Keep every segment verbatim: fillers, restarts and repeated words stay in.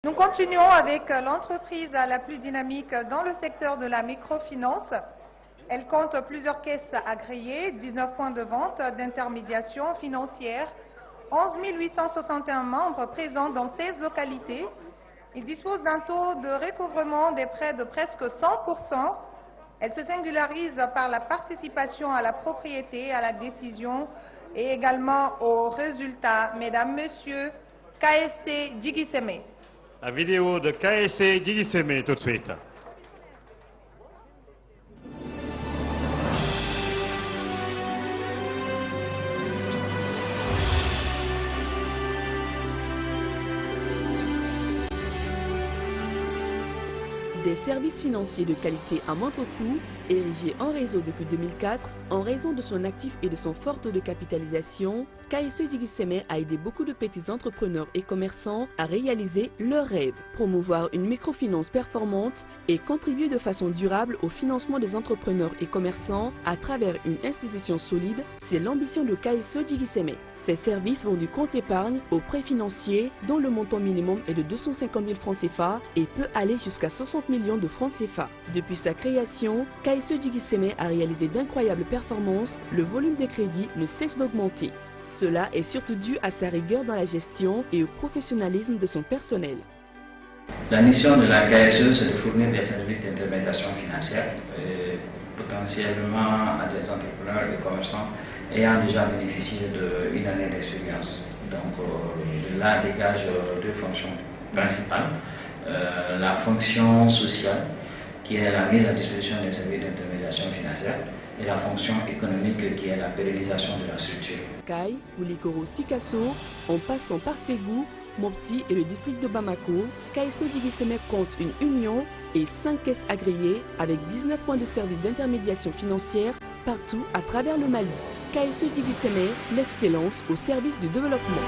Nous continuons avec l'entreprise la plus dynamique dans le secteur de la microfinance. Elle compte plusieurs caisses agréées, dix-neuf points de vente d'intermédiation financière, onze mille huit cent soixante et un membres présents dans seize localités. Il dispose d'un taux de recouvrement des prêts de presque cent pour cent. Elle se singularise par la participation à la propriété, à la décision et également aux résultats. Mesdames, Messieurs, K S C Djigiseme. La vidéo de K S C Djigiseme tout de suite. Des services financiers de qualité à moindre coût, érigés en réseau depuis deux mille quatre, en raison de son actif et de son fort taux de capitalisation, K S C Djigiseme a aidé beaucoup de petits entrepreneurs et commerçants à réaliser leurs rêves, promouvoir une microfinance performante et contribuer de façon durable au financement des entrepreneurs et commerçants à travers une institution solide. C'est l'ambition de K S C Djigiseme. Ces services vont du compte épargne au prêt financier dont le montant minimum est de deux cent cinquante mille francs C F A et peut aller jusqu'à soixante millions de francs C F A. Depuis sa création, K S C Djigiseme a réalisé d'incroyables performances. Le volume des crédits ne cesse d'augmenter. Cela est surtout dû à sa rigueur dans la gestion et au professionnalisme de son personnel. La mission de la K S E, c'est de fournir des services d'intermédiation financière, et potentiellement à des entrepreneurs et commerçants ayant déjà bénéficié d'une année d'expérience. Donc euh, là dégage deux fonctions principales. Euh, la fonction sociale, qui est la mise à disposition des services d'intermédiation financière, et la fonction économique, qui est la pérennisation de la structure. Kai, Oulikoro, Sikasso, en passant par Ségou, Mopti et le district de Bamako, K S C Djigiseme compte une union et cinq caisses agréées avec dix-neuf points de service d'intermédiation financière partout à travers le Mali. K S C Djigiseme, l'excellence au service du développement.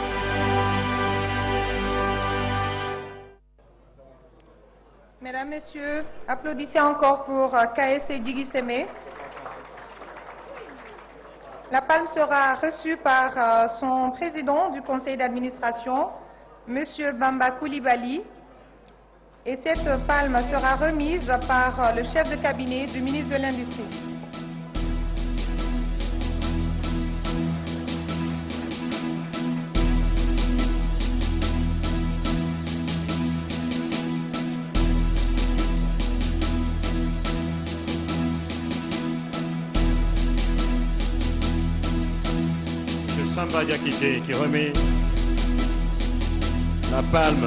Mesdames, Messieurs, applaudissez encore pour K S C Djigiseme. La palme sera reçue par son président du conseil d'administration, M. Bamba Coulibaly. Et cette palme sera remise par le chef de cabinet du ministre de l'Industrie. Samba Diakité qui remet la palme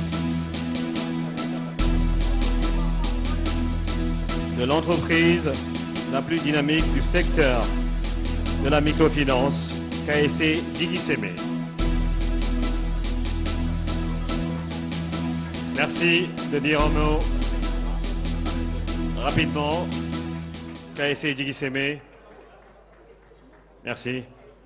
de l'entreprise la plus dynamique du secteur de la microfinance, K S C Djigiseme. Merci de dire un mot rapidement. K S C Djigiseme. Merci.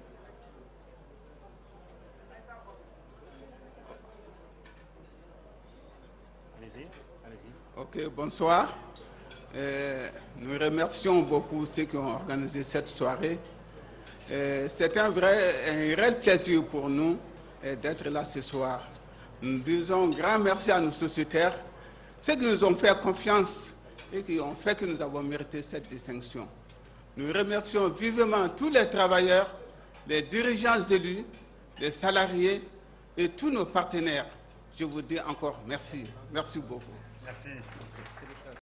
Ok, bonsoir. Euh, nous remercions beaucoup ceux qui ont organisé cette soirée. Euh, C'est un vrai, un réel plaisir pour nous euh, d'être là ce soir. Nous disons grand merci à nos sociétaires, ceux qui nous ont fait confiance et qui ont fait que nous avons mérité cette distinction. Nous remercions vivement tous les travailleurs, les dirigeants élus, les salariés et tous nos partenaires. Je vous dis encore merci. Merci beaucoup. Merci.